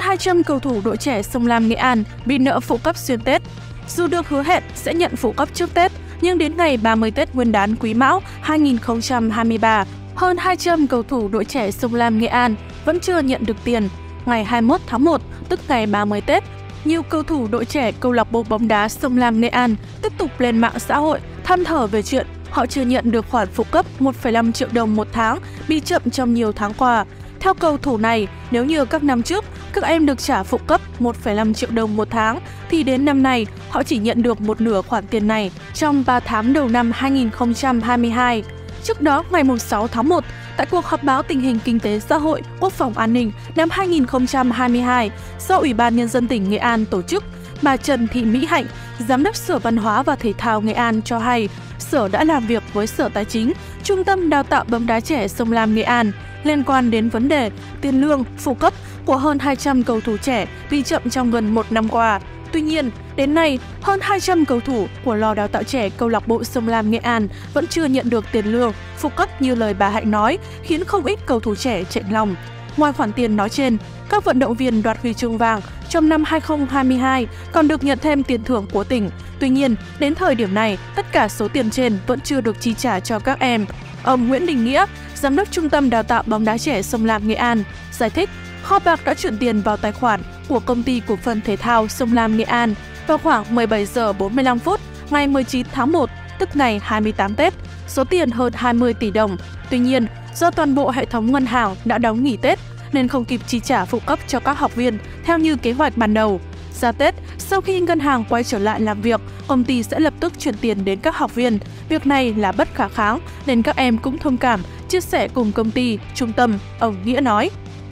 200 cầu thủ đội trẻ Sông Lam Nghệ An bị nợ phụ cấp xuyên Tết. Dù được hứa hẹn sẽ nhận phụ cấp trước Tết, nhưng đến ngày 30 Tết Nguyên đán Quý Mão 2023, hơn 200 cầu thủ đội trẻ Sông Lam Nghệ An vẫn chưa nhận được tiền. Ngày 21 tháng 1, tức ngày 30 Tết, nhiều cầu thủ đội trẻ câu lạc bộ bóng đá Sông Lam Nghệ An tiếp tục lên mạng xã hội than thở về chuyện họ chưa nhận được khoản phụ cấp 1,5 triệu đồng một tháng bị chậm trong nhiều tháng qua. Theo cầu thủ này, nếu như các năm trước các em được trả phụ cấp 1,5 triệu đồng một tháng, thì đến năm nay họ chỉ nhận được một nửa khoản tiền này trong 3 tháng đầu năm 2022. Trước đó, ngày 6 tháng 1, tại cuộc họp báo tình hình kinh tế xã hội, quốc phòng an ninh năm 2022 do Ủy ban Nhân dân tỉnh Nghệ An tổ chức, bà Trần Thị Mỹ Hạnh, Giám đốc Sở Văn hóa và Thể thao Nghệ An cho hay, Sở đã làm việc với Sở Tài chính, Trung tâm Đào tạo bóng đá trẻ Sông Lam Nghệ An liên quan đến vấn đề tiền lương, phụ cấp của hơn 200 cầu thủ trẻ bị chậm trong gần một năm qua. Tuy nhiên, đến nay, hơn 200 cầu thủ của lò đào tạo trẻ câu lạc bộ Sông Lam Nghệ An vẫn chưa nhận được tiền lương, phụ cấp như lời bà Hạnh nói, khiến không ít cầu thủ trẻ chạnh lòng. Ngoài khoản tiền nói trên, các vận động viên đoạt huy chương vàng trong năm 2022 còn được nhận thêm tiền thưởng của tỉnh. Tuy nhiên, đến thời điểm này, tất cả số tiền trên vẫn chưa được chi trả cho các em. Ông Nguyễn Đình Nghĩa, Giám đốc Trung tâm Đào tạo bóng đá trẻ Sông Lam Nghệ An, giải thích kho bạc đã chuyển tiền vào tài khoản của Công ty Cổ phần Thể thao Sông Lam Nghệ An vào khoảng 17 giờ 45 phút ngày 19 tháng 1, tức ngày 28 Tết, số tiền hơn 20 tỷ đồng. Tuy nhiên, do toàn bộ hệ thống ngân hàng đã đóng nghỉ Tết nên không kịp chi trả phụ cấp cho các học viên theo như kế hoạch ban đầu. Ra Tết, sau khi ngân hàng quay trở lại làm việc, công ty sẽ lập tức chuyển tiền đến các học viên. Việc này là bất khả kháng nên các em cũng thông cảm, chia sẻ cùng công ty, trung tâm, ông Nghĩa nói.